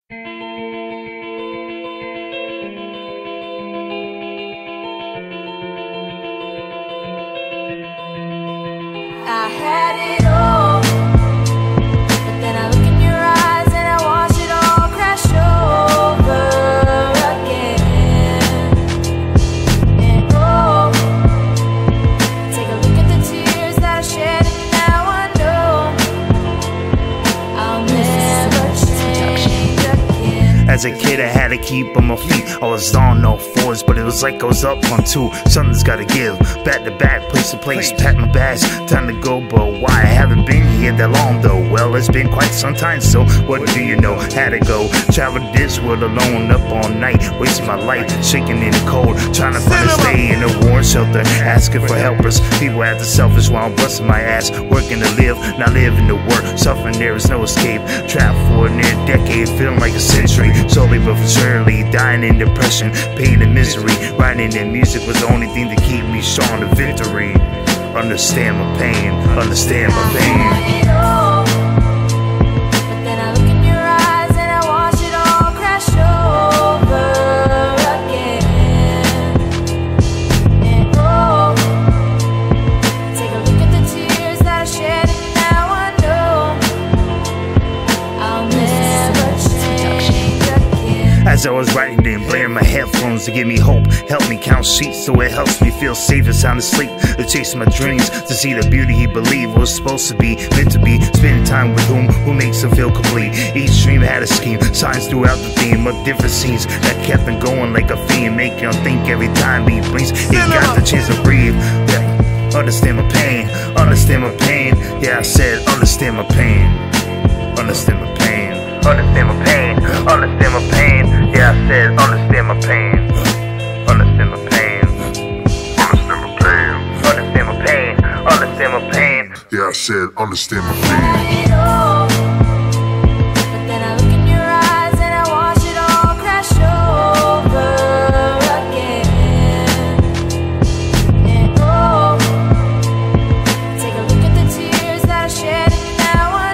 I had it all, but then I look in your eyes and I watch it all crash over again. And oh, take a look at the tears that I shed, and now I know I'll never change again. As a kid, I had to keep on my feet. I was on all fours, but it was like I was up on two. Something's gotta give, back to back, place to place. Pack my bags, time to go, but why? I haven't been here that long though. Well, it's been quite some time, so what do you know? Had to go, travel this world alone, up all night, wasting my life, shaking in the cold, trying to find a stay in a warm shelter, asking for helpers. People acting selfish while I'm busting my ass, working to live, not living to work, suffering there is no escape. Trapped for a near decade, feeling like a century, slowly but surely dying in depression, pain and misery. Writing in music was the only thing to keep me strong to victory. Understand my pain, understand my pain. But then I look in your eyes and I watch it all crash over again. And oh, take a look at the tears that I shed, and now I know I'll never change again. As I was writing them, blaring my headphones to give me hope, help me count sheets so it helps me feel safe and sound asleep. To chase my dreams, to see the beauty he believed was supposed to be, meant to be. Spending time with who makes him feel complete. Each dream had a scheme, signs throughout the theme of different scenes that kept him going like a fiend, making him think every time he blinks. He got the chance to breathe. Yeah. Understand my pain, understand my pain. Yeah, I said understand my pain, understand my pain, understand my pain, understand my pain. Yeah, I said understand my pain, understand my pain, understand my pain, understand my pain, understand my pain. Yeah, I said understand my pain. Had it all, but then I look in your eyes and I watch it all crash over again. And oh, take a look at the tears that I shed, and now I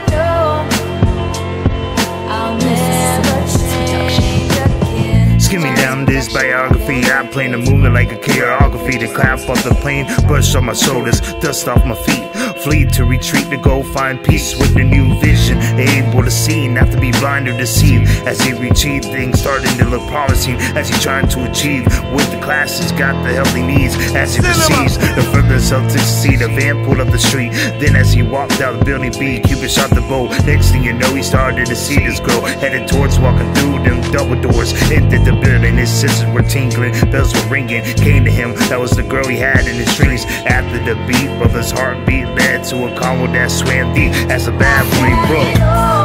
know I'll never change again. Skimming down this biography, I plan to move it like a choreography. To clap off the plane, brush off my shoulders, dust off my feet, flee to retreat to go find peace with the new vision, able to see, not to be blind or deceived. As he retrieved, things starting to look promising as he trying to achieve with the classes, got the help he needs. As he proceeds, the further Celtics see the van pulled up the street. Then as he walked out the building, B, Cupid shot the bow. Next thing you know, he started to see this girl, headed towards walking through them double doors. Entered the building, his sisters were tingling, bells were ringing. Came to him, that was the girl he had in his dreams. After the beat, brother's heartbeat led to a convo that swam deep as a bad boy broke.